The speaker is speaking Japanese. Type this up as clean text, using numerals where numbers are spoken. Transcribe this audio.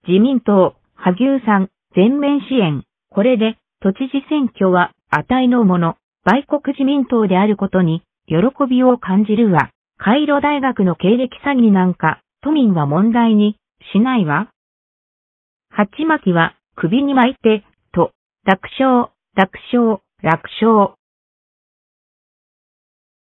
自民党、萩生さん、全面支援。これで、都知事選挙は、値のもの、売国自民党であることに、喜びを感じるわ。カイロ大学の経歴詐欺なんか、都民は問題にしないわ。鉢巻きは首に巻いて、と、楽勝、楽勝、楽勝。